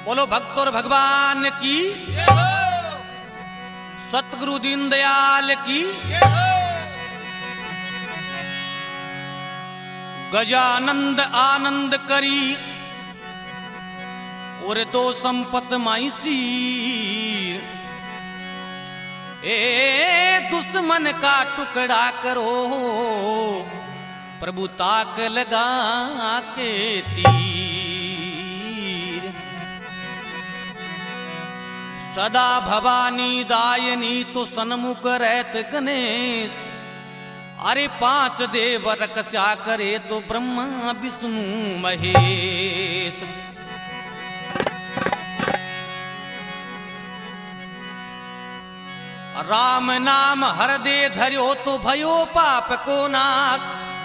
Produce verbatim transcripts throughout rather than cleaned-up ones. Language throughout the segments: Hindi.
बोलो भक्तों भगवान की, सतगुरु दीनदयाल की। गजानंद आनंद करी और दो संपत माईसी, ए दुश्मन का टुकड़ा करो प्रभु ताक लगा के तीर। सदा भवानी दायनी तो सन्मुख रहत गणेश, अरे पांच देव रक्षा करे तो ब्रह्मा विष्णु महेश। राम नाम हर दे धर्यो तो भयो पाप को नाश।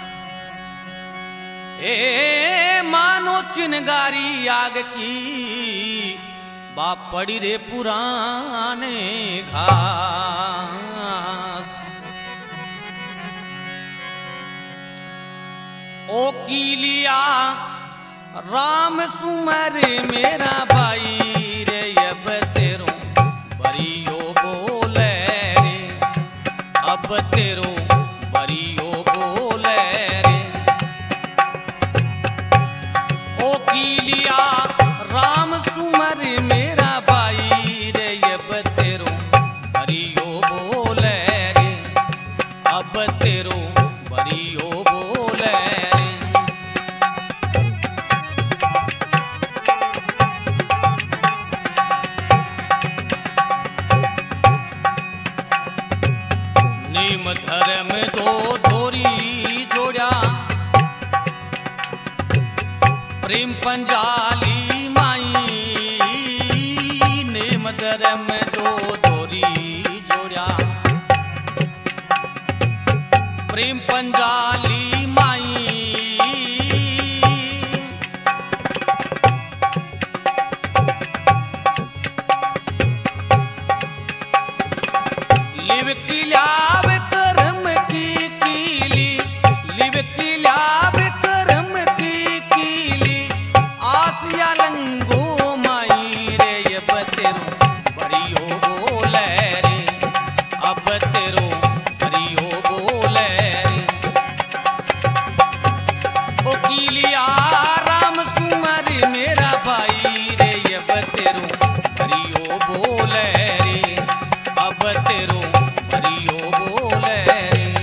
ए मानो चिनगारी आग की बाप पड़ी रे पुराने घास। ओ कीलिया राम सुमर मेरा भाई रे, अब तेरो बरियो बोले रे, अब तेरो बरियो बोले रे। ओ कीलिया राम सुमर मेरा भाई रे, अब तेरो बरियो बोले रे, अब तेरो बरियो बोले रे। नेम धर्म दो धोरी जोड़ा, प्रेम पंजाली माई। नेम धर्म दो धोरी जोड़ा, प्रेम पंजाली माई। लिव किलाव करम की कीली, लिव किलाव करम की कीली, आसिया लंगो माई रे, अब तेरो बरियो बोले रे, अब तेरो बरियो बोले रे। ओ कीलिया राम सुमर मेरा भाई रे, अब तेरो बरियो बोले रे, अब तेरो बरियो बोले रे।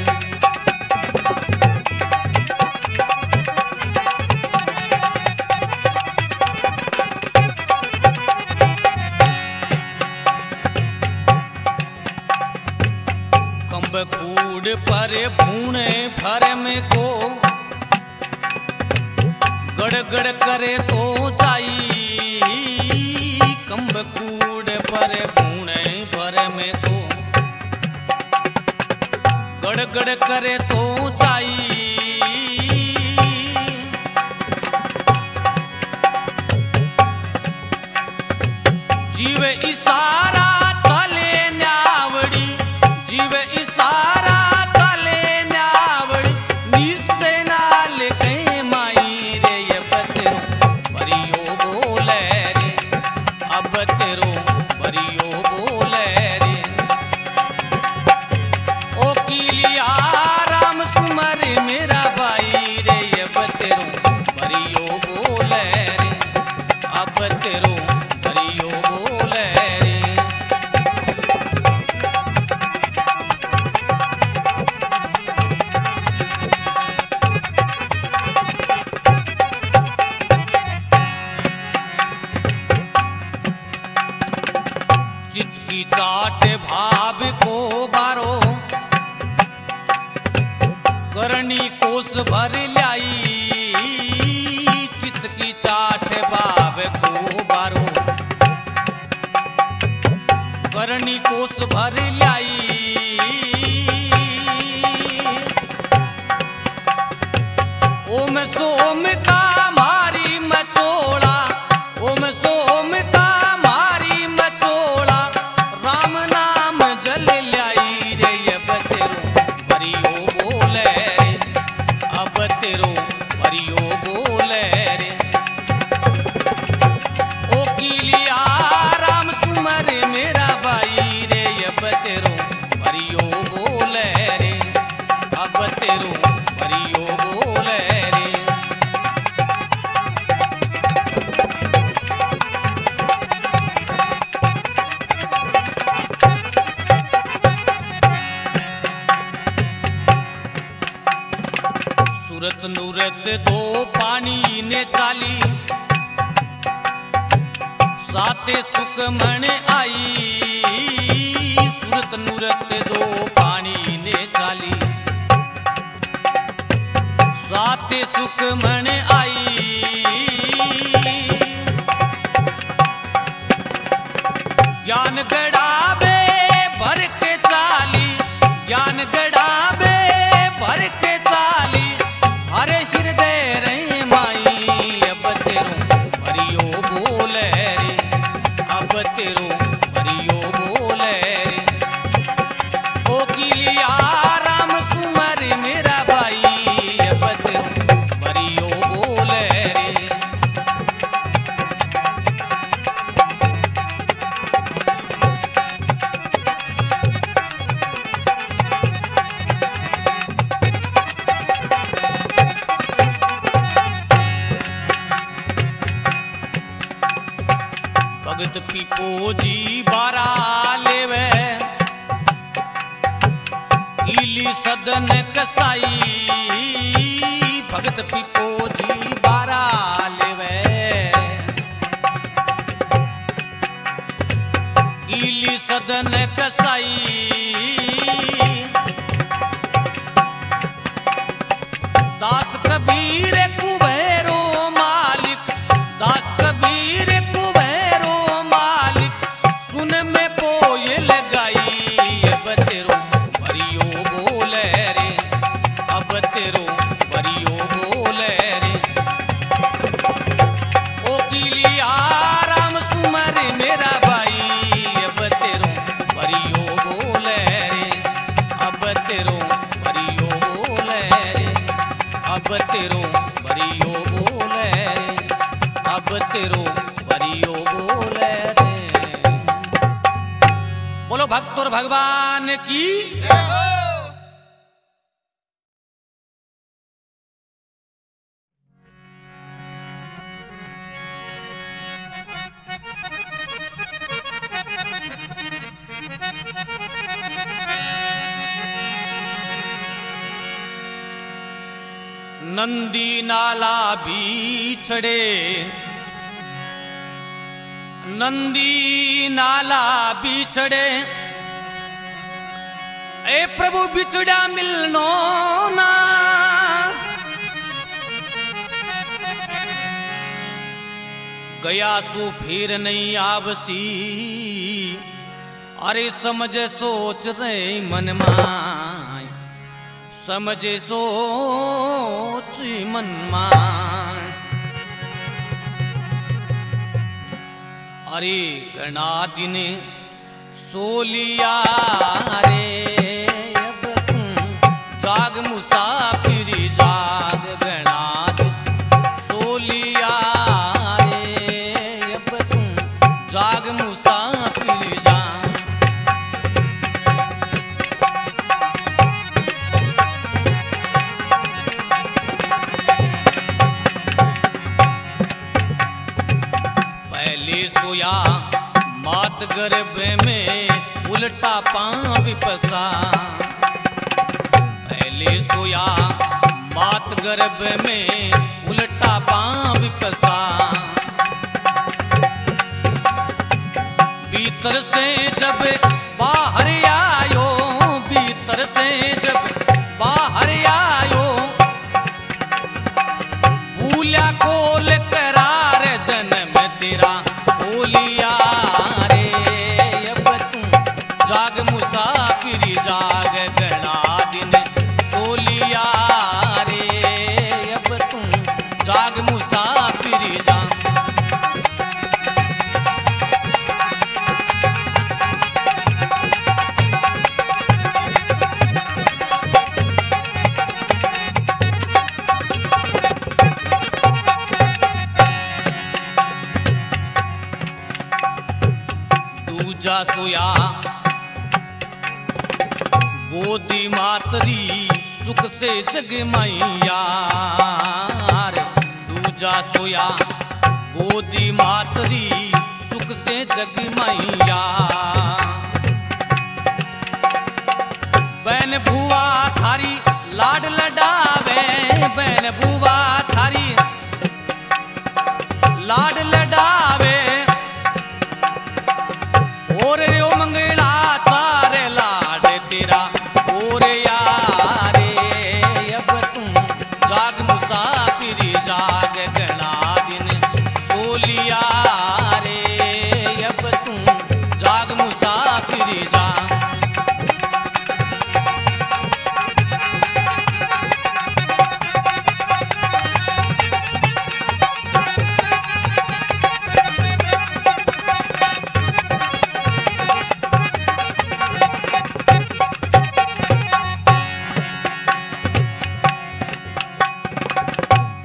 कंब कूड़ पर भूणे भर में को, गड़गड़ करे तो जाई। कंब कूड़ पर भूणे भर में को, गड़गड़ करे तो जाई। जीव इशारा तले न्यावड़ी, जीव इशारा तले न्यावड़ी, निस्ते नाल कहीं माई रे, अब तेरो बरियो बोले रे, अब तेरो बरियो बोले रे। ओ कीलिया राम सुमर मेरा भाई रे, अब तेरो बरियो बोले रे, अब तेरो बरियो बोले रे। चित की चाट भाव को बारो, करनी कोस भर लाई। चित की चाट भाव को बारो, करनी कोस भर लाई। ओम सोम का मारी मचोड़ा, ओम सोम का मारी मचोड़ा, राम नाम जल लाई रे, अब तेरो बरियो बोले रे, अब तेरो बरियो बोले रे। ओ कीली सूरत नूरत दो पानी ने चाली, साते सुख मन आई। सूरत नूरत दो पानी ने चाली, साते सुख मन आई। ज्ञान गड़ावे भर के चाली, ज्ञान गड़ावे भर के चाली। हरे हृदय रे माई अब तेरो भरियो बोले रे, अब तेरो भरियो बोले रे। ओ किलिया राम सुमर मेरा भाई, अब तेरो भरियो बोले रे। भगत पिपोजी बारा लेवे, इली सदन कसाई। भगत पिपोजी बारा लेवे, इली सदन कसाई। दास कबीर कुबेरो मालिक, दास कबीर कुबेरो मालिक। सुन में कोयल गाई, अब तेरो भरियो बोले रे, अब तेरो भरियो बोले रे। ओ किलिया राम सुमर मेरा भाई, अब तेरो भरियो बोले रे, अब तेरो भरियो बोले रे, अब तेरो भरियो बोले रे, अब तेरो भरियो बोले रे। बोलो भक्त और भगवान की जय हो। नंदी नाला बिछड़े, नंदी नाला बिछड़े। ए प्रभु बिछड़ा मिलनो ना, गया सु फिर नहीं आवसी। अरे समझ सोच रहे मन माय, समझे सोच मन माय। अरे घना दिन सोलिया रे, अब तुम जाग मुसाफिर जाग। घना दिन सोलिया रे, अब तुम जाग मुसाफिर जाग। पहले सोया मात गर्भ में, उल्टा पांव पसा। पहले सोया मात गर्भ में, उल्टा पांव पसा। भीतर से जब बाहर आयो, भीतर से जब बाहर आयो। भूला कोल करार जन्म तेरा बोलिया रे, अब तुम जाग मुसाफिर जाग। घना दिन सोलिया रे, अब तुम जाग मुसाफिर जाग। दूजा सोया गोदी मातरी, सुख से जग मैया। दूजा सोया गोदी मातरी, सुख से जग मैया। बहन भुआ थारी लाड लडावे, बहन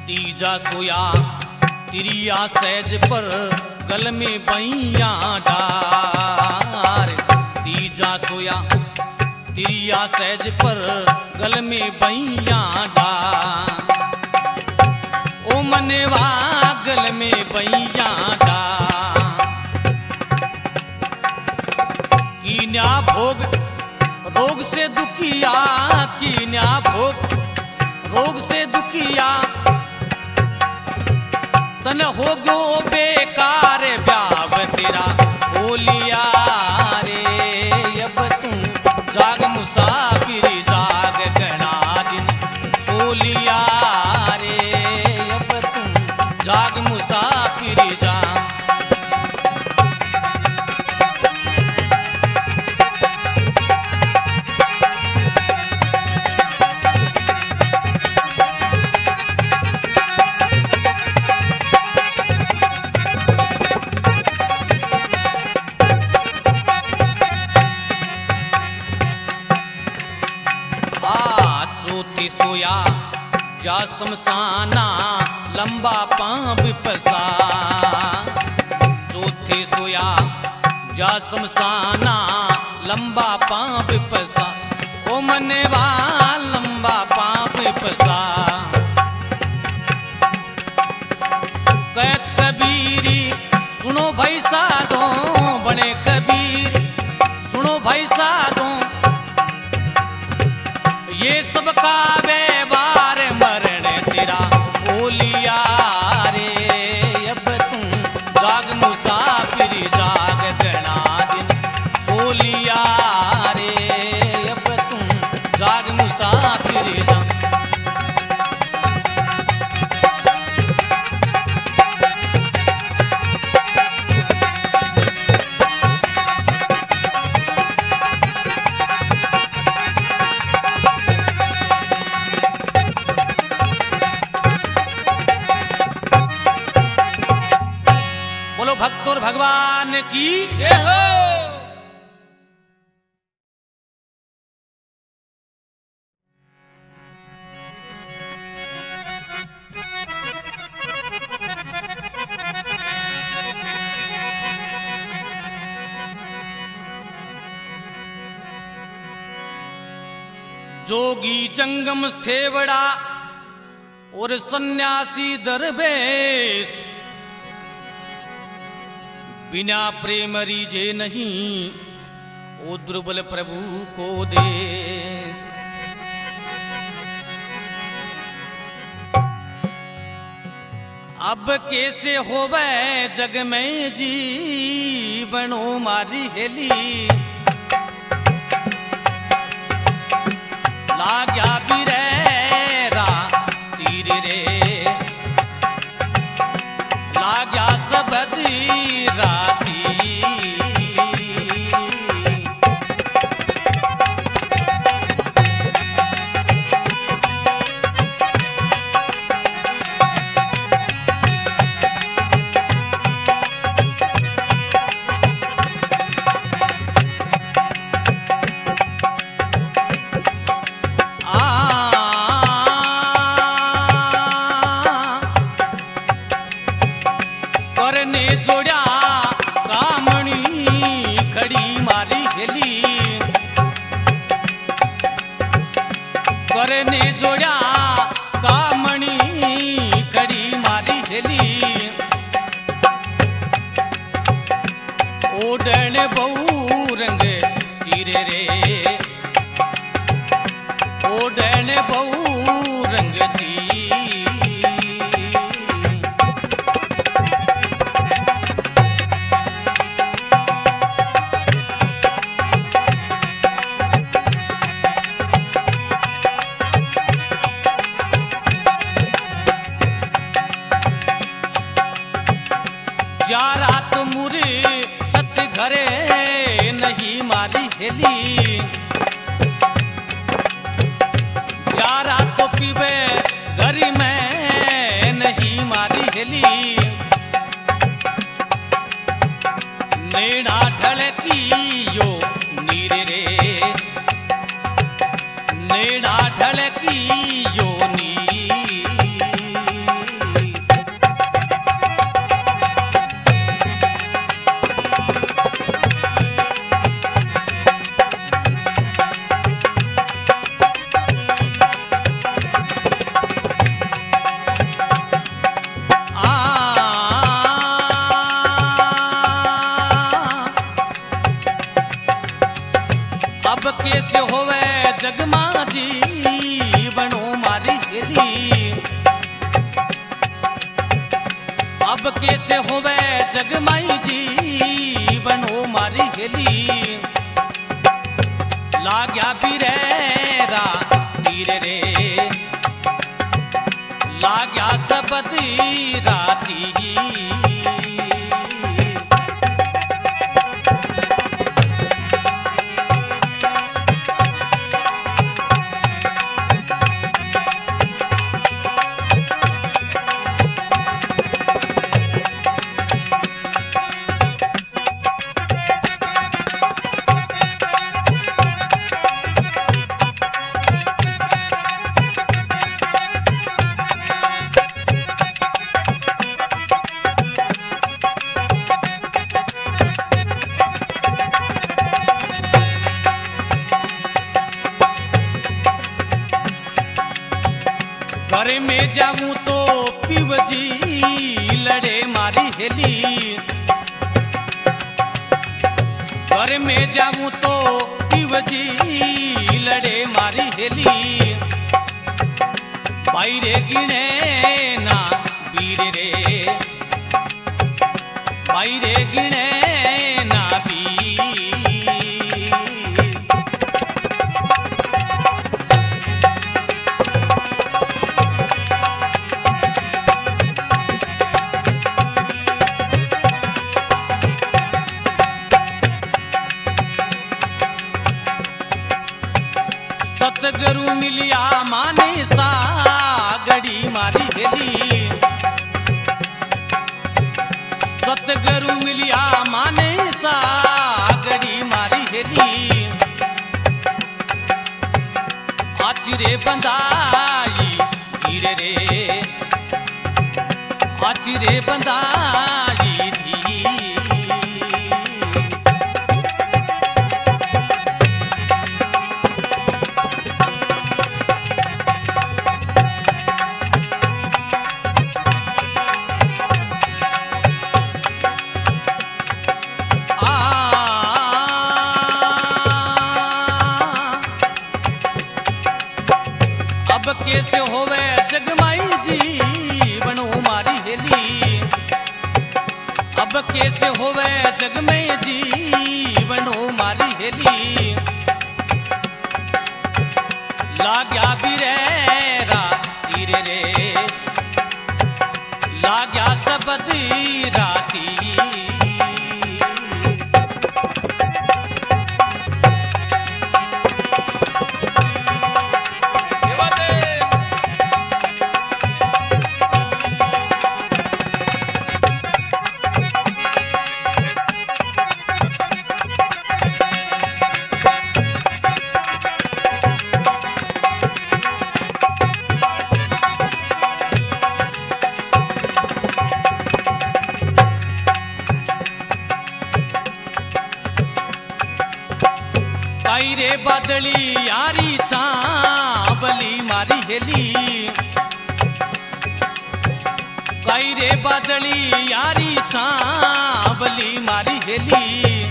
तीजा सोया तिरिया सहज पर गल में बैया डार। तीजा सोया तिरिया सहज पर गल में बैया डार। ओ मनवा गल में बैया डार। कीन्या भोग रोग से दुखिया, कीन्या भोग रोग से दुखिया, तन हो गो बेकार ब्याव तेरा बोलिया रे। अब तू जाग मुसाफिर जाग गणा दिन सोलिया रे। अब तू जाग मुसाफिर जा। सोया जा शमशाना लंबा पांव पसा। चौथे सोया जा शमशाना लंबा पांव पसा। ओ मनवा लंबा पांव पसा। कहत कबीरी सुनो भाई साधो बने कबीर सुनो भाई साधो। ये सब का व्यवहार मरण तेरा बोलिया रे। अब तू जाग मुसाफिर जाग गणा दिन बोलिया रे। अब तू जाग मुसाफिर जा। भक्त और भगवान की जय हो। जोगी जंगम सेवड़ा और सन्यासी दरवेश, बिना प्रेम रीजे नहीं ओ दुर्बल प्रभु को देश। अब कैसे होवे जग में जीवनो मारी हेली। लाग्या बिरेरा तीर रे लाग्या सबदी राती। आ अब कैसे होवे जगमाई जी बनो मारी हेली लाग्या बिरेरा तीर रे लाग्या सबदी राती घर में जाऊं तो पिवजी लड़े मारी हेली घर में जाऊं तो पिवजी लड़े मारी हेली बाईरे गिने ना वीर रे बाईरे गिने ना वीर सतगुरु मिलिया माने सा गड़ी मारी हेली सतगुरु मिलिया माने सा गड़ी मारी हेली आचिरे बंदाई धीरे रे आचिरे बंदाई धी अब कैसे होवे जगमाई जी बनो मारी हेली अब कैसे होवे जगमई जी बनो मारी हेली लाग्या बिरेरा तीर रे लाग्या सबदी राती रे बादली यारी चांबली मारी हेली कई रे बादली यारी चांबली मारी हेली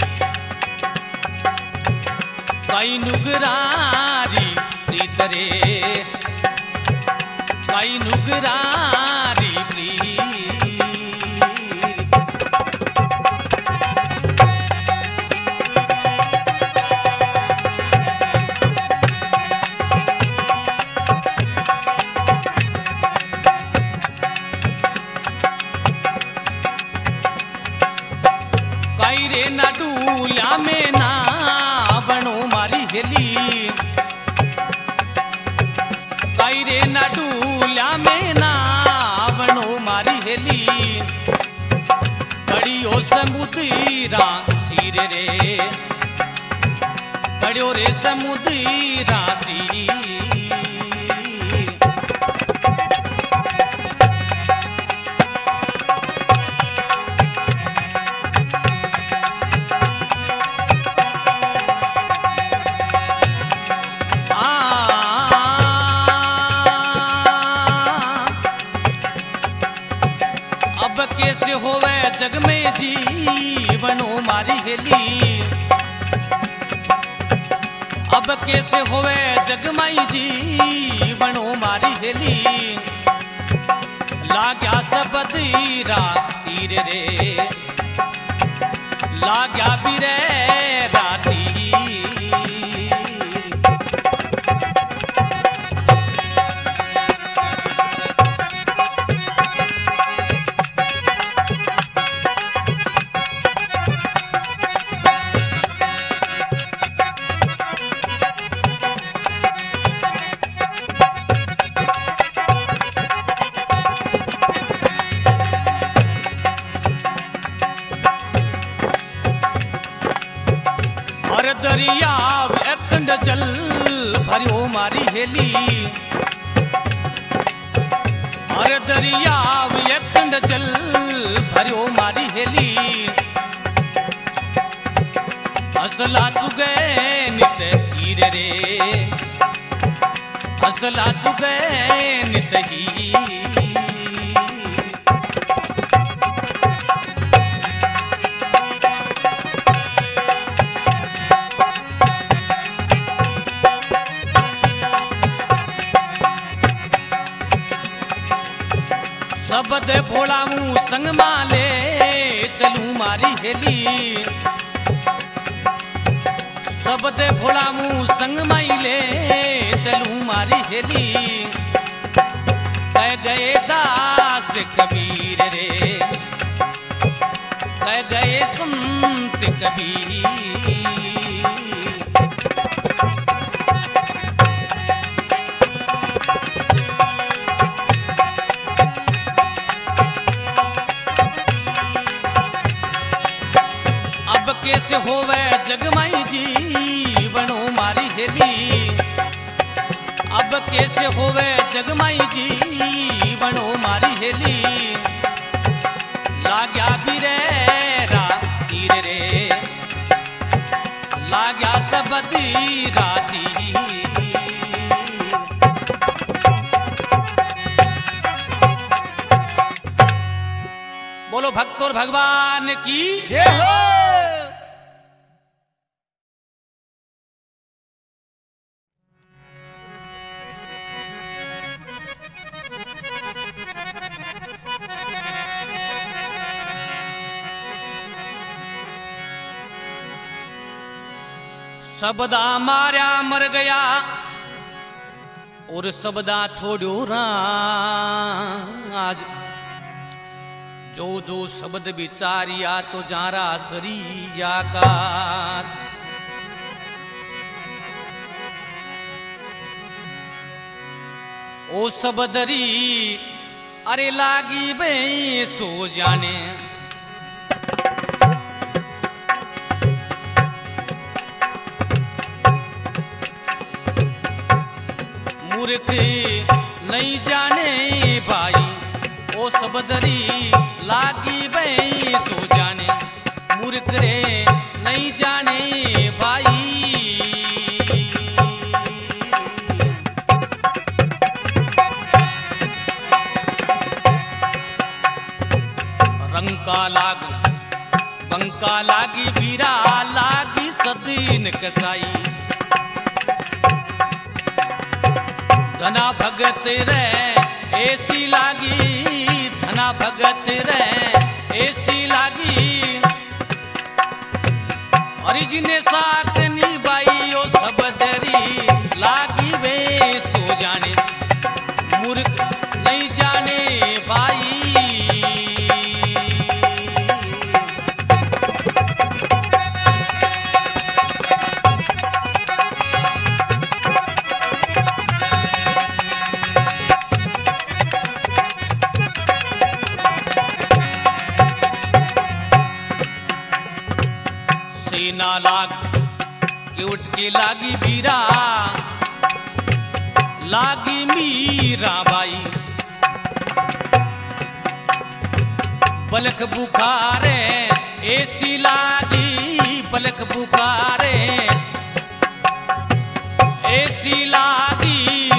कई नुगरारी प्रीत रे कई नुगरारी प्रीत रे ना डूल्या में ना बनो मारी हेली कई रे ना डूल्या में ना बनो मारी हेली बड़ियो समुद्रा सिर रे बड़ियो रे समुद्रा सिर कैसे होवे जग में जी बनो मारी हेली अब कैसे होवे जगमाई जी बनो मारी हेली लाग्या सबदी रात तीर रे लाग्या बिरे राती दरिया एकंड जल भरियो मारी हेली अरे दरिया एकंड जल भरियो मारी हेली असला चुगे नित हीर रे असला चुगे नित ही सबद भोला मुँह संग माले चलूं मारी हेली सबद भोला मुँह संग माइले चलूं मारी हेली कह गए दास कबीर रे कह गए संत कबीर कैसे होवे जगमाई जीवनो मारी हेली अब कैसे होवे जगमाई जीवनो मारी हेली लाग्या बिरे राती रे लाग्या सबदी राती बोलो भक्त और भगवान की जय हो। सबदा मार्या मर गया और सबदा छोड़ो राज जो जो शब्द विचारिया तो जारा सरिया काज ओ सबदरी अरे लागी बे सो जाने मूर्ख नहीं जाने भाई ओ सबदरी लागी बई सो जाने मूर्ख रे नहीं जाने भाई रंका लाग बंका लागी बीरा लागी सदीन कसाई धना भगत रे ऐसी लागी धना भगत रे ऐसी लागी और जिने साथ निभाई ओ सबदरी लागी वे सो जाने मूर्ख नहीं जाने भाई सेना लाग के उठ के लागी बीरा लागी मीरा बाई बलक बुखारे ऐसी लागी बलक बुखारे ऐसी लागी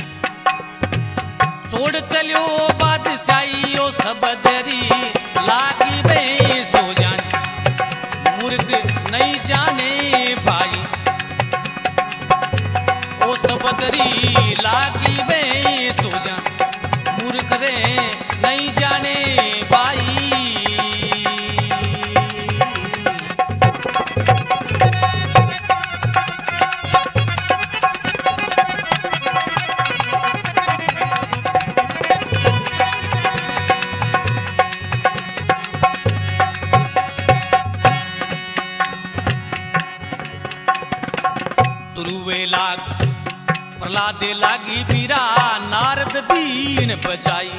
छोड़ चलो बादशाही ओ सबदरी लागी बे सो जाने मूर्ख नहीं जाने भाई ओ सबदरी लागी बे सो जा मूर्ख रे नहीं जाने भाई प्रहलाद लागी बीरा नारद बीन बजाई।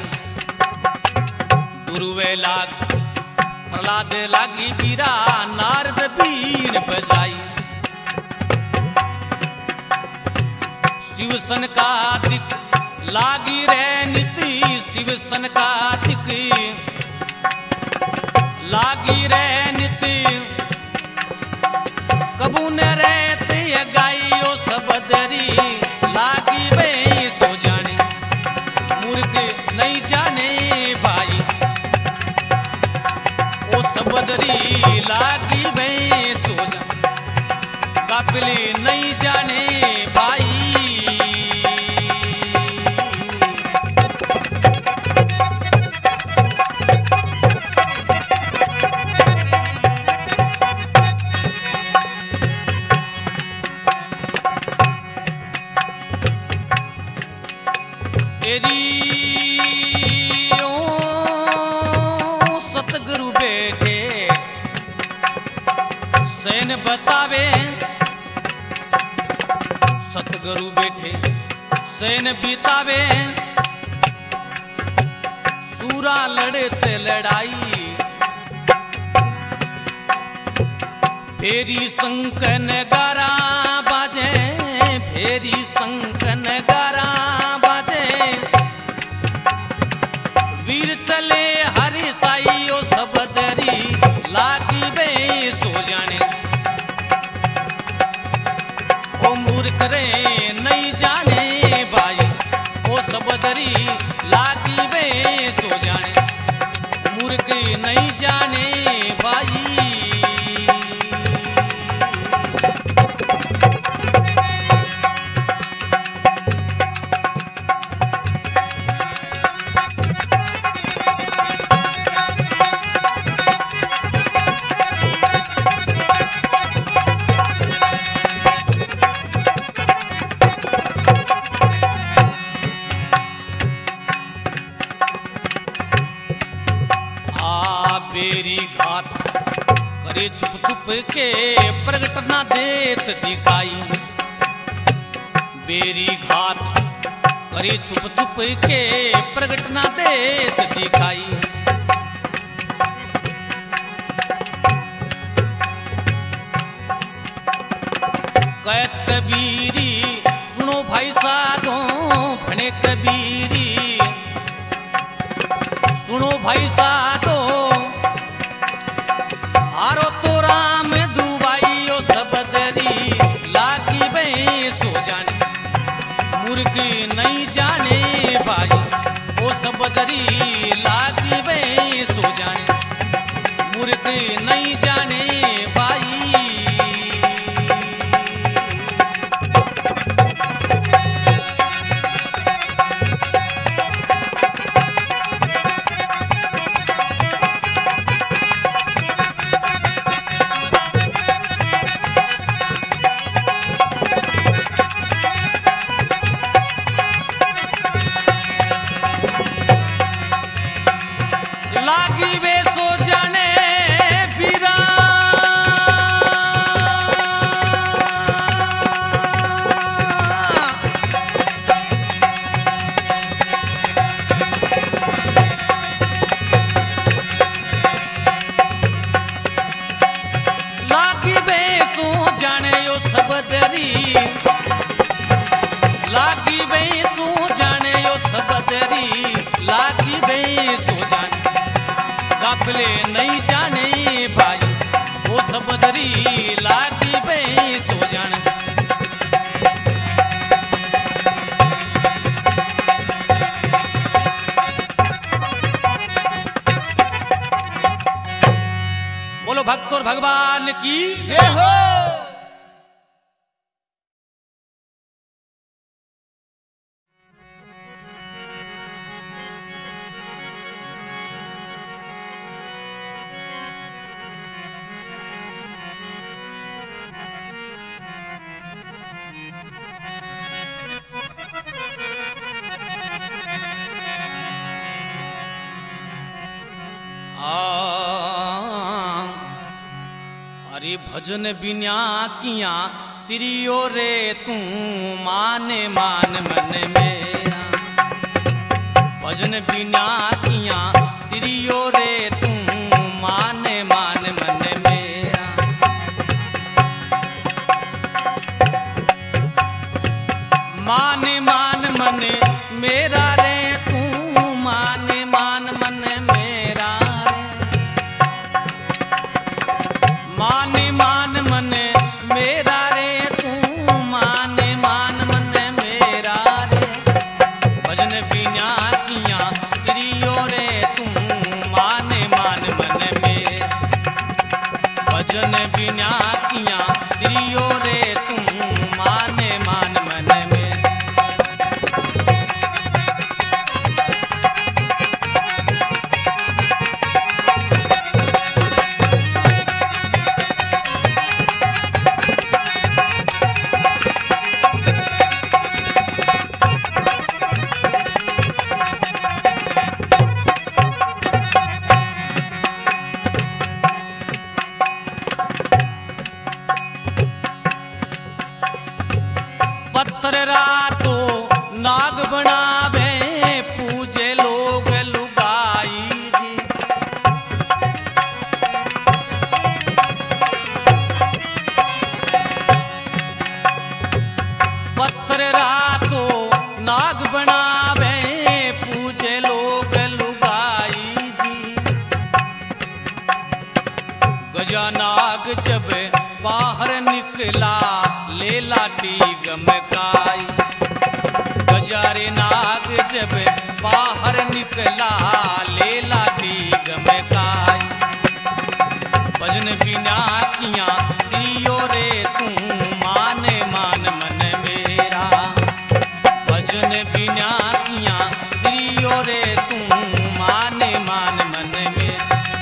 गुरुवे लाग प्रहलाद लागी बीरा नारद बीन बजाई। शिव सनकादिक लागी रे नीति, शिव सनकादिक लागी रे नीति। कबू न रहते गाइयो सबदरी लागी वे सो जाने, मूर्ख नहीं जाने भाई ओ सबदरी लागी वे सो जाने, काफिले नहीं जाने भाई। सतगुरु बैठे सैन बतावे, सतगुरु बैठे सैन बितावे। सूरा लड़ते लड़ाई फेरी संकन गारा बाजे, फेरी संकन गारा बाजे। वीर चले हरि साई ओ सबदरी लागी वे सो जाने, ओ मूर्ख रे नहीं जाने भाई ओ सबदरी लागी वे सो जाने, मूर्ख नहीं जाने भाई। बेरी घात करे चुप चुप के प्रगट ना देत दिखाई। बेरी घात करे चुप चुप के प्रगट ना देत दिखाई। कहत कबीरी सुनो भाई साधो फणे कबीरी, सुनो भाई साधो आरो तो राम दुबाई ओ सबदरी लागी वे सो जाने, मूर्ख नहीं जाने भाई ओ सबदरी लागी वे सो जाने, मूर्ख नहीं जाने भाई। लागी वे सो जाने बीरा, लागी वे सो जाने यो सबदरी, लागी वे सो जाने यो सबदरी लागी वे सो जाने, काफिले नहीं जाने भाई वो सबदरी लागी वे सो जाने। बोलो भक्त और भगवान की जय हो। अरे भजन बिना किया तिरियो रे तू माने मान मन मेरा। भजन बिना किया तिरियो रे तू माने मान मन मेरा। माने मान मन मेरा रे तू माने मान मन मेरा। माने मान मन मेरा रे तू माने मान मन मेरा रे। भजन बिना किया तिरियो रे तू माने मान मन मेरा। भजन बिना किया तिरियो रे तू माने मान मन मेरा। पत्थर रातो नाग बनावे पूजे लोग लुगाई जी। पत्थर रातो नाग बनावे पूजे लोग लुगाई जी। गजा नाग जब बाहर निकला ले लाठी गमकाई। गजारे नाग जब बाहर निकला ले लाठी गमकाई। भजन बिना किया तिरियो रे तू माने मान मन मेरा। भजन बिना किया तिरियो रे तू माने मान मन मेरा।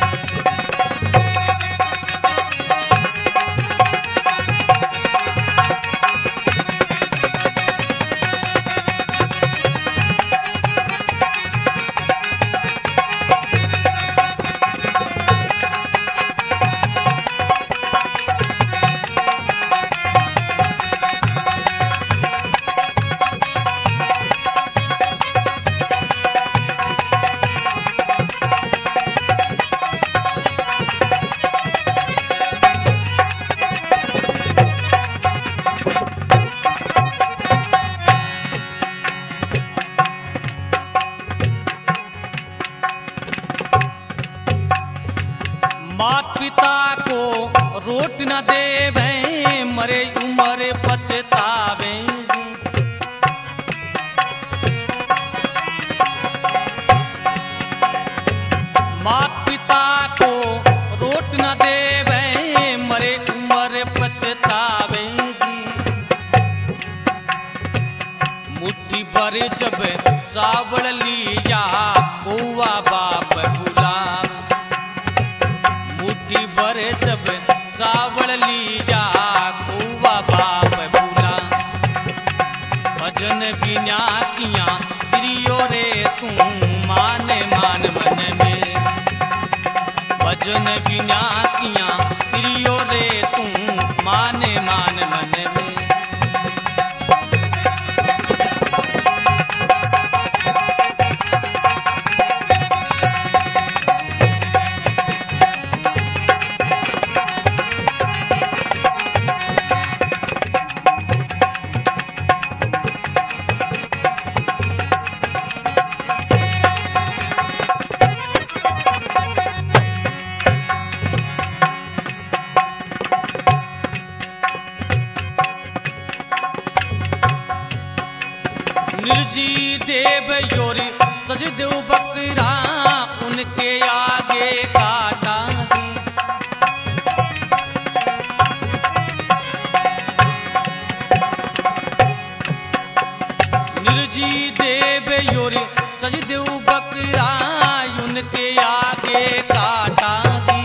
मात पिता को रोट न देवे मरे उम्र पछतावे। मात पिता को रोट न देवे मरे उम्र पछतावे। मुट्ठी भर जब चावल लिया कौआ बाप बुलावे। मुट्ठी भर जब चावल लिया कौआ बाप बुला। भजन बिना किया तिरियो रे तू माने मान मन मेरा। भजन बिना किया तिरियो रे तू माने मान मन मेरा। निर्जी देव योरी सजदेव बकरा उनके आगे काटा दी। निर्जी देव योरी सजदेव बकरा उनके आगे काटा दी।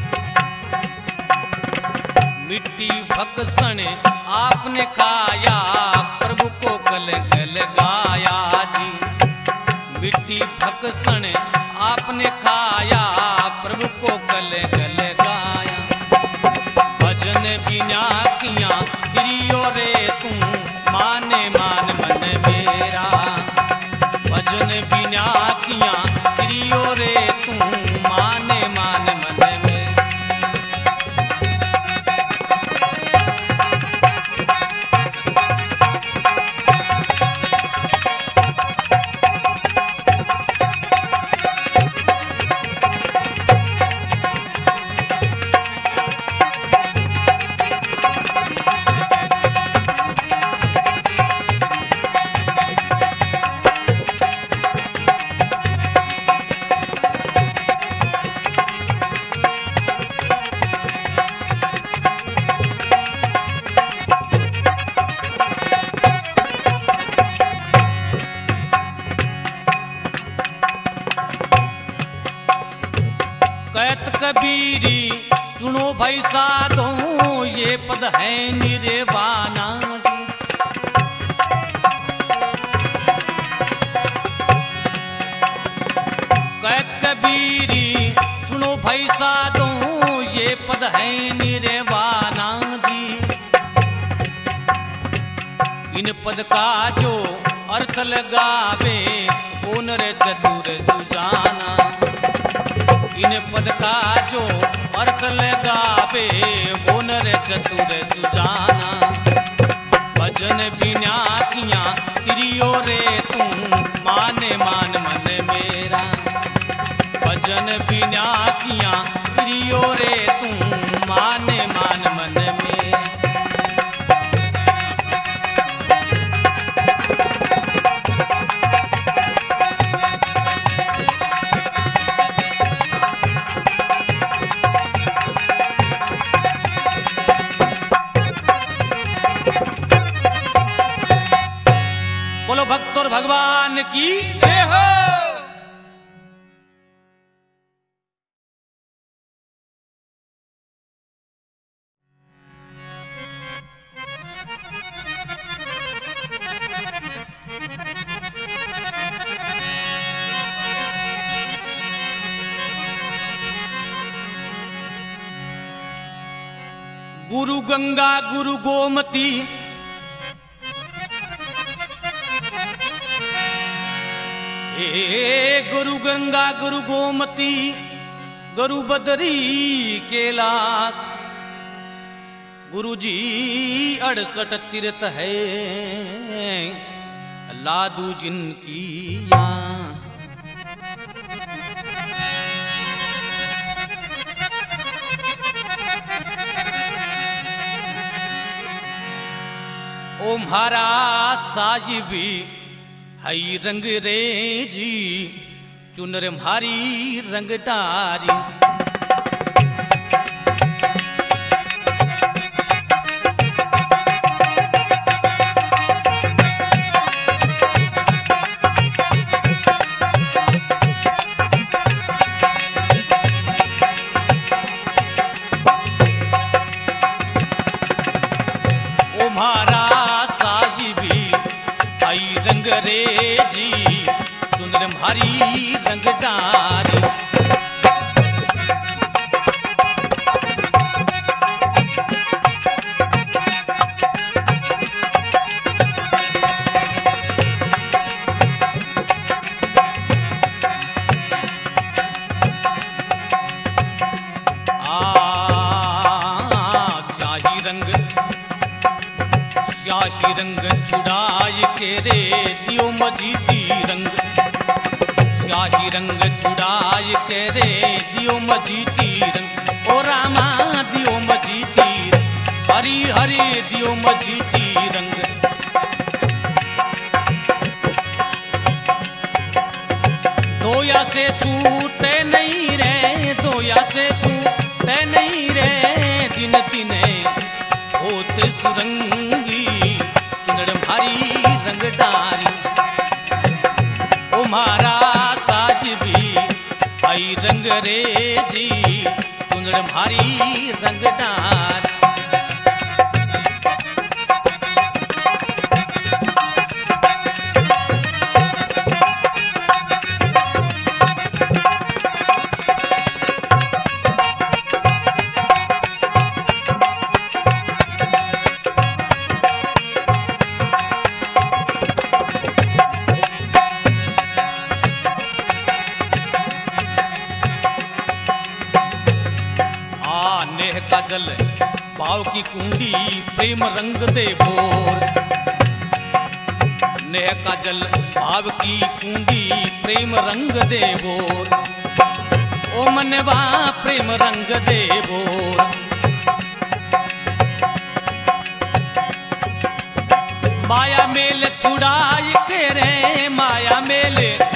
मिट्टी भक्षण आपने खाया प्रभु को कल कल गाया जी। मिट्टी भक्षण आपने खाया प्रभु को कल कल गाया। भजन बिना किया गिरियो कहत कबीरी सुनो भाई साधो ये पद है निर्वाणा जी। कहत कबीरी सुनो भाई साधो ये पद है निर्वाणा जी। इन पद का जो अर्थ लगावे कौन रे चतुर सुजाना। इन पद का जो अर्थ लगावे कौन रे चतुर सुजाना। भजन बिना किया तिरियो रे तू माने मान मन मेरा। भजन बिना किया तिरियो रे तू माने मान मन मेरा। बोलो भक्त और भगवान की जय हो। गुरु गंगा गुरु गोमती ए गुरु गंगा गुरु गोमती गुरु बदरी कैलाश। गुरु जी अड़सठ तीर्थ है लादू जिनकी यां। ओ महाराज साहिबी हई रंग रे जी चुनर म्हारी रंग डारी। ओ महाराज साहिबी हई रंग रे जी चुनर म्हारी रंग डारी। स्याही रंग छुड़ाई के रे दियो मजीठी रंग। स्याही रंग छुड़ाई के रे दियो मजीठी रंग। ओ रामा दियो मजीठी रंग हरी हरी दियो मजीठी रंग। दोया से छूटे नहीं रे दोया से छूटे नहीं रे दिन दिने होते सुरंगी चुनर म्हारी रंग डारी। ओ महाराज साहिबी आई रंग रे जी चुनर म्हारी रंग डारी। काजल पाव की कुंडी प्रेम रंग दे बोर। नेह काजल पाव की कुंडी प्रेम रंग दे बोर। ओ मनवा प्रेम रंग दे बोर। माया मेल छुड़ाई के रे माया मेल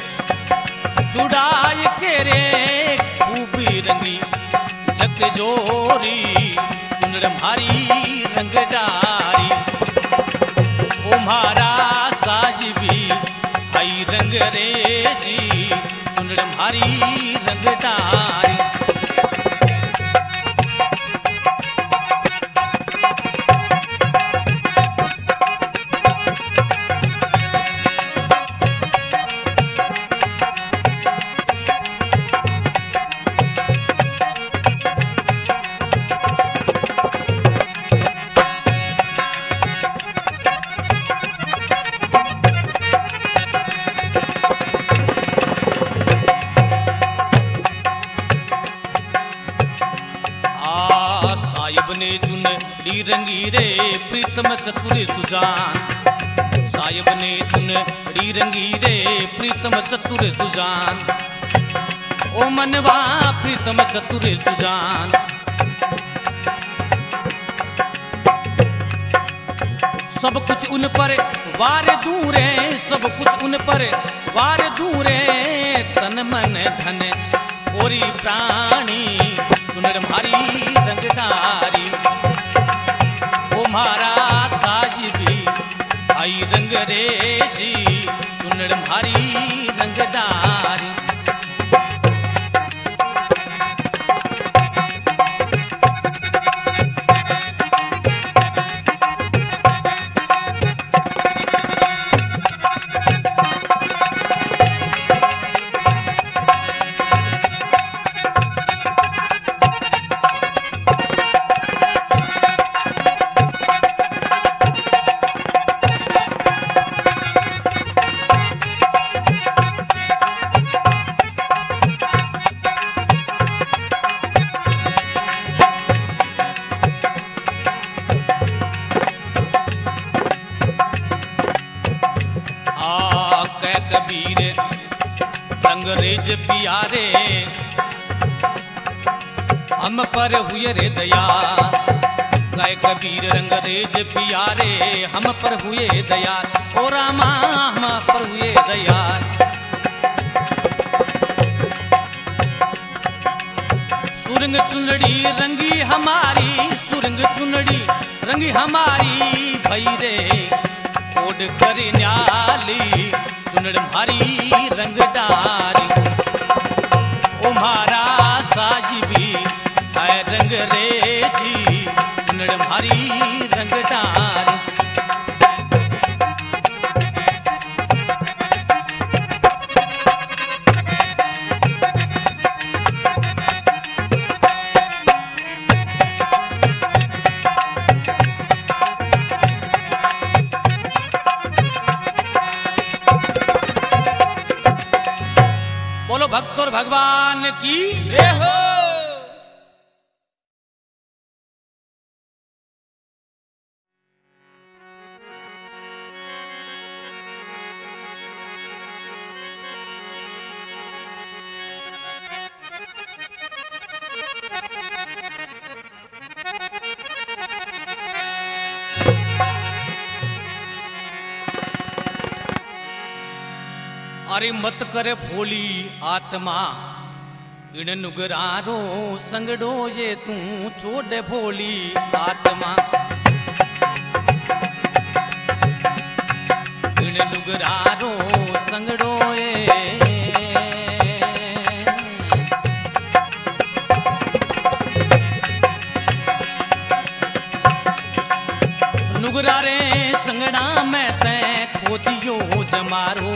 छुड़ाई के रे खूबी रंगी जग जोरी चुनर म्हारी रंग डारी। ओ महाराज साहिबी हई रंग रे जी चुनर म्हारी रंग डारी। चुनड़ी रंगी रे प्रीतम चतुर सुजान। साहिब ने चुनड़ी रंगी रे प्रीतम चतुर सुजान। ओ मनवा प्रीतम चतुर सुजान। सब कुछ उन पर वार दूरे, सब कुछ उन पर वार दूरे, तन मन धन ओरी प्राणी चुनर मारी रंगदारी। ओ मारा साहिबी आई रंग रे जी चुनर मारी रंगदारी। अंग्रेज प्यारे हम पर हुए रे दया। गए कबीर अंग्रेज प्यारे हम पर हुए दया। ओ रामा हम पर हुए दया। सुरंग चुनड़ी रंगी हमारी, सुरंग चुनड़ी रंगी हमारी भई रे कोड करे न्याली चुनड़ मारी रंगदारी। ओ मारा साहिबी है रंग रे जी चुनड़ मारी रंगदारी। बोलो भक्त और भगवान की जय हो। अरे मत करे भोली आत्मा इण नुगरारो संगड़ो ये तू छोड़ भोली आत्मा। इण नुगरारो संगड़ो ये नुगरारे संगड़ा में तै खोदियो जमारो।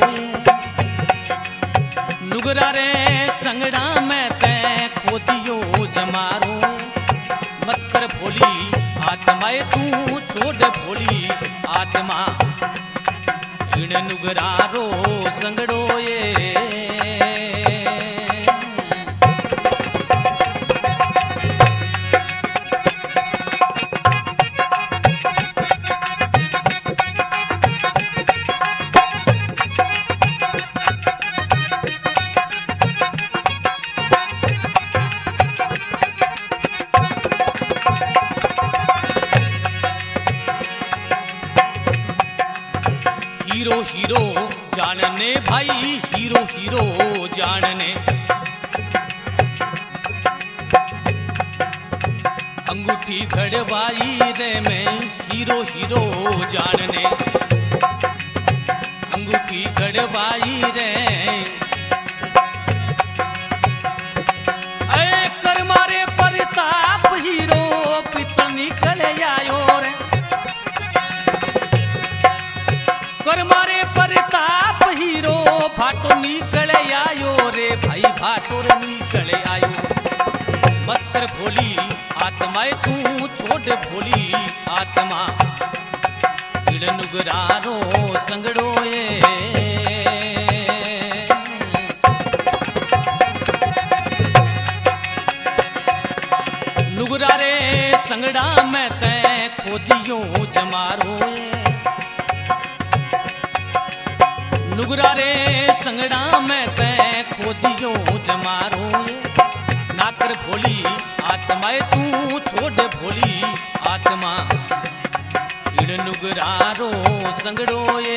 नुगरारे संगड़ा में तै खोदियो जमारो। मत कर भोली आत्माए तू छोड़ भोली आत्मा। इण नुगरारो संगड़ो ये हीरो हीरो जानने भाई हीरो हीरो जानने। अंगूठी घड़वाई रे मैं हीरो हीरो जानने। अंगूठी घड़वाई रे ऐ कर मारे परताप हीरो पितल निकल आयो रे। कर मारे परताप हीरो फाटो निकल आयो रे भाई फाटो रे निकल आयो। मत कर भोली आत्माए तू छोड़ भोली आत्मा। इण नुगरारो संगड़ो ये नुगरारे संगड़ा में खोदियो जमारो नुगरा रे संगड़ा में ते खोदियो जमारो नाकर भोली आत्माए तू छोड़ भोली आत्मा इड़ नुगरारो संगड़ो ये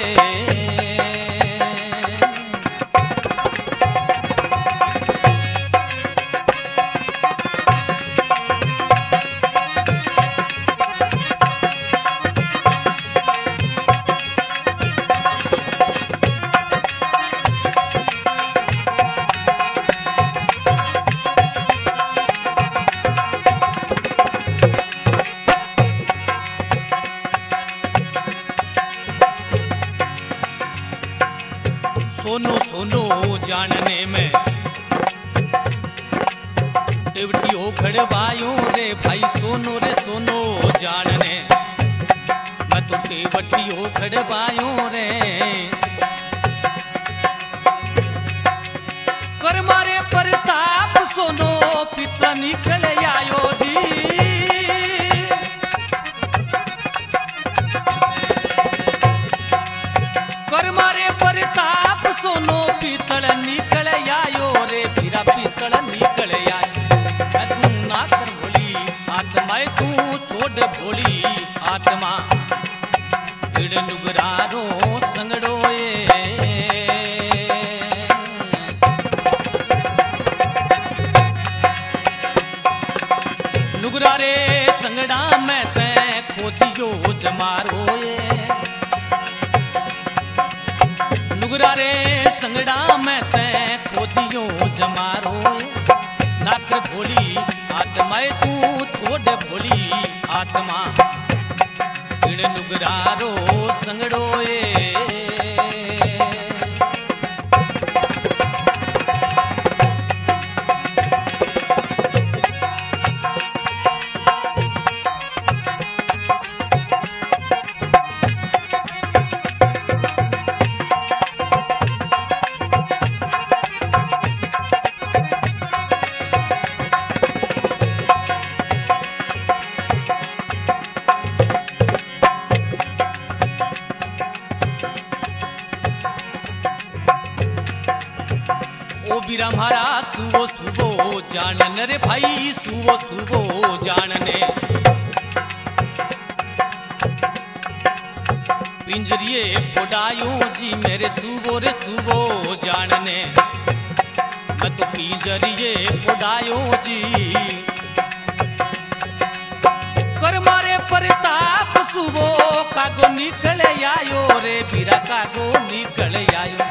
सोनो सोनो जानने में टिवटियो खड़वायो रे भाई सोनो रे सोनो जानने मैं तो टिवटियो खड़वायो रे कर मारे प्रताप सोनो पिता निकल आयो दी कर मारे प्रताप सोनो पीतल निकल आयो रे फिरा पीतल निकल आयो मैं तू ना कर भोली आत्माए तू छोड़ भोली आत्मा इड़ नुगरारो संगड़ो ये नुगरा रे संगड़ा में ते खोदियो जमारो ये नुगरा रे संगड़ा में ते खोदियो जमारो नाकर भोली आत्माए तू छोड़ भोली आत्मा इड़ नुगरारो संगड़ो ये ओ बीरा म्हारा सुवो सुवो जानन रे भाई सुवो सुवो जानने पिंजरिए फोड़ायो जी मेरे सुवो रे सुवो जानने मैं तो पिंजरिए फोड़ायो जी कर मारे प्रताप सुवो कागो निकल आयो रे बीरा कागो निकल आयो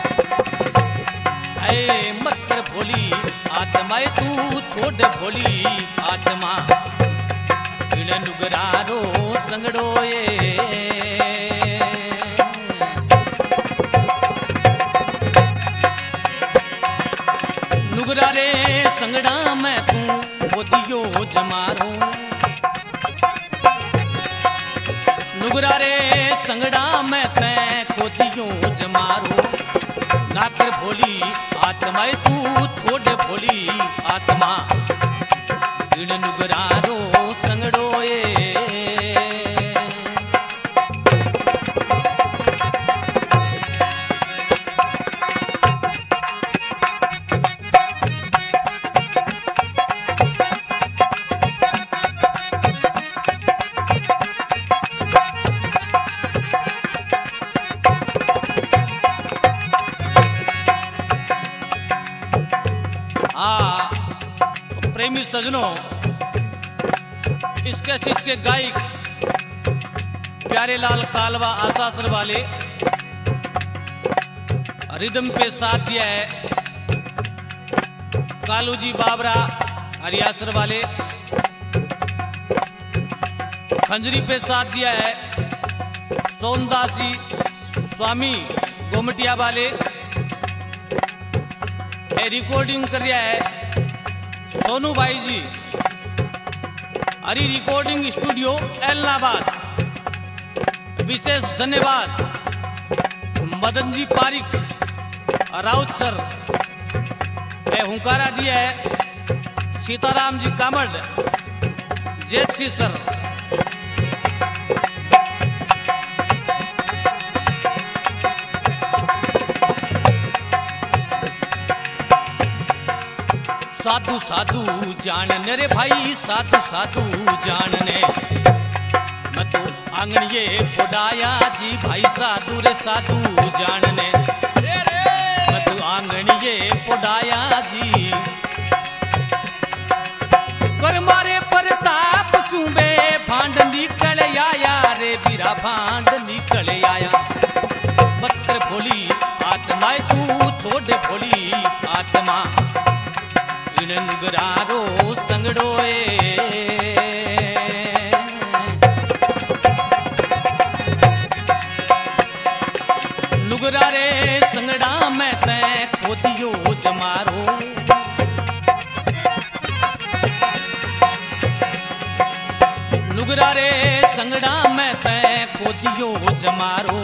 ऐ मत कर भोली आत्माए तू छोड़ भोली आत्मा इड़ नुगरारो संगड़ो ये नुगरा रे संगड़ा में तू खोदियो जमारो नुगरा रे संगड़ा में ते खोदियो जमारो नाकर भोली आत्माए तू छोड़ भोली आत्मा इड़ नुगरारो संगड़ो ये प्रेमी सजनों इस कैसेट के गायक प्यारे लाल कालवा आसासर वाले रिदम पे साथ दिया है कालू जी बाबरा हरियासर वाले, खंजरी पे साथ दिया है सोनदास जी स्वामी गोमटिया वाले, रिकॉर्डिंग कर रहा है सोनू भाई जी हरी रिकॉर्डिंग स्टूडियो इलाहाबाद। विशेष धन्यवाद मदन जी पारिक राउत सर ने हुंकारा दिया है, सीताराम जी कामड़ जेठ सी सर। साधु साधु जानने रे भाई साधु साधु जानने मैं तो आंगणिये बुढ़ाया जी भाई साधु रे साधु जानने मैं तो आंगणिये बुढ़ाया जी कर मारे प्रताप सुबे भांड निकल आया रे बीरा भांड निकल आया पत्थर भोली आत्मा तू छोड़ भोली आत्मा इन नुगरारो संगड़ोए नुगरा रे संगड़ा में तय खोदियो जमारो नुगरा रे संगड़ा में तय खोदियो जमारो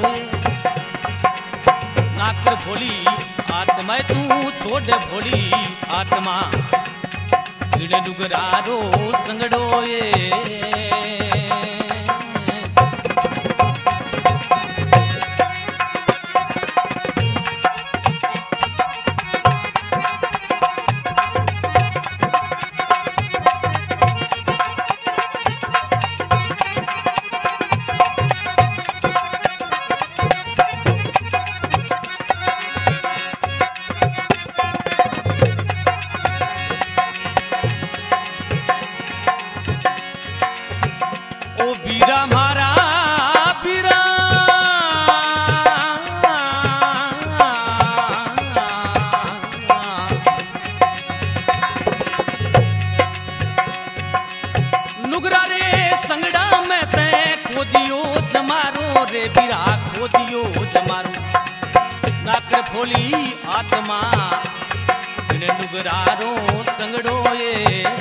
नाकर भोली आत्मा तू छोड़ भोली आत्मा इड़े नुगरारो संगड़ोए बीरा मारा बीरा नुगरा रे संगड़ा में तय खोदियो जमारो रे बीरा खोदियो जमारो नाकर भोली आत्मा इन्हें नुगरारो संगड़ोए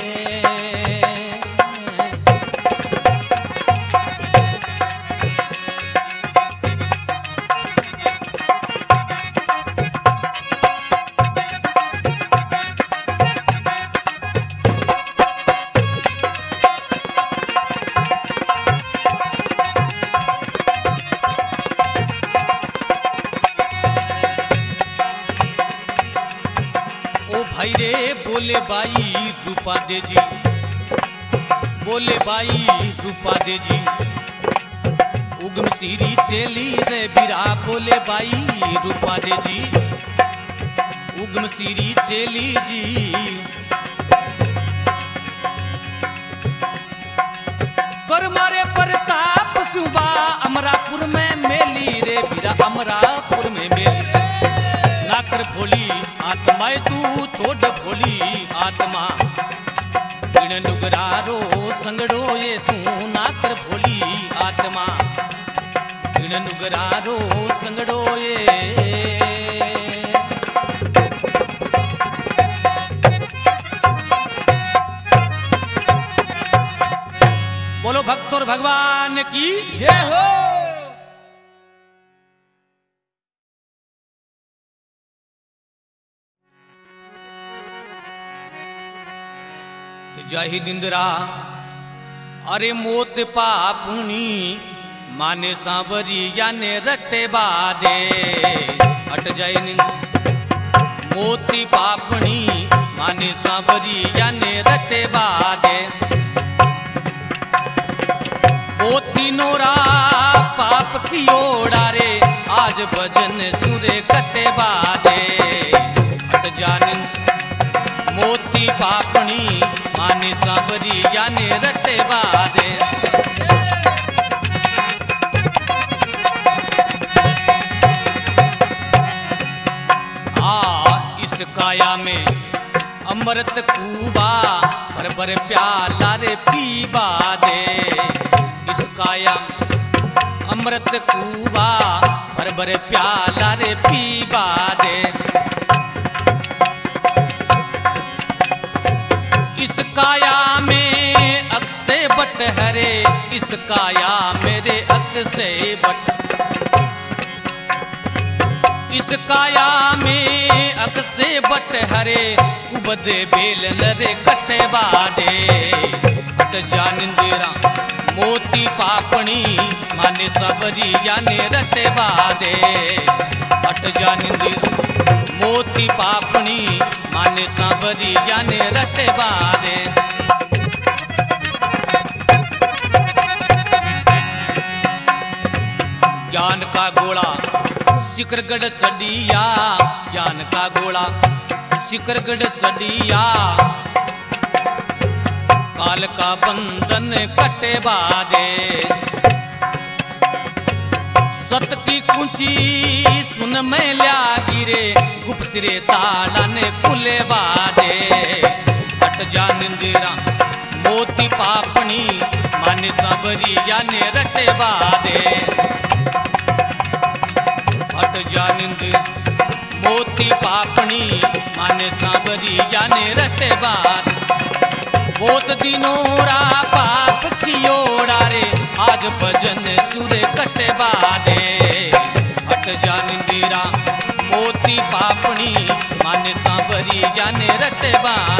भाई रे बोले बाई रूपा दे जी बोले बाई रूपा दे जी उगम सीरी चेली रे बिरा बोले बाई रूपा दे जी उगम सीरी चेली जी पर मारे प्रताप सुबा अमरापुर में मेली रे बिरा अमरापुर में मेली नाकर भोली आत्मा तू छोड़ भोली आत्मा इन नुगरारो संगड़ो ये तू नाकर भोली आत्मा इन नुगरारो संगड़ो ये बोलो भक्त और भगवान की जय हो। जय निंद्रा अरे मोत पापुनी माने सांवरी याने रटे बादे हट जाए मोती पापनी माने सांवरी याने रटे बादे मोती नोरा पाप की ओड़ा रे आज भजन सुरे कटे बादे हट जाने मोती पापनी माने सांवरी याने रटे बादे आ इस काया में अमृत कूबा भर भर प्याला रे पीबा दे इस काया अमृत कूबा भर भर प्याला रे पीबा दे इस काया में अक्से बट हरे इस काया मेरे अक्से बट इस काया में अक्से बट हरे कुबदे बेल नरे कटे बादे हट जा निंदिरा मोती पापणी माने सबरी याने रटे बादे हट जा निंदिरा मोती पापणी माने माने सांबरी जाने रटे बादे। ज्ञान का घोड़ा शिखरगढ़ चढ़िया, ज्ञान का घोड़ा शिखरगढ़ चढ़िया, काल का बंधन कटे बादे। सत की कुंची सुन में ल्या गिरे, गुप्त रे ताला ने खुले बादे। हट जा निंदिरा मोती पापनी, माने सांबरी जाने रटे बादे। हट जा निंद मोती पापनी, माने सांबरी जाने रटे बादे। बहुत दिनों रा पाप कियोड़ा रे, आज भजन सुरे कटे बादे। हट जा निंदिरा मोती पापनी, माने सांबरी जाने रटे बादे।